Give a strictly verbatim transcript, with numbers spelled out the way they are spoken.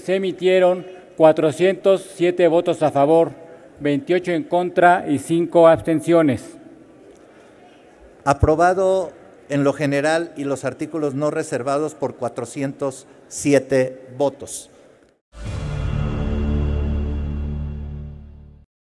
se emitieron cuatrocientos siete votos a favor, veintiocho en contra y cinco abstenciones. Aprobado en lo general y los artículos no reservados por cuatrocientos siete votos.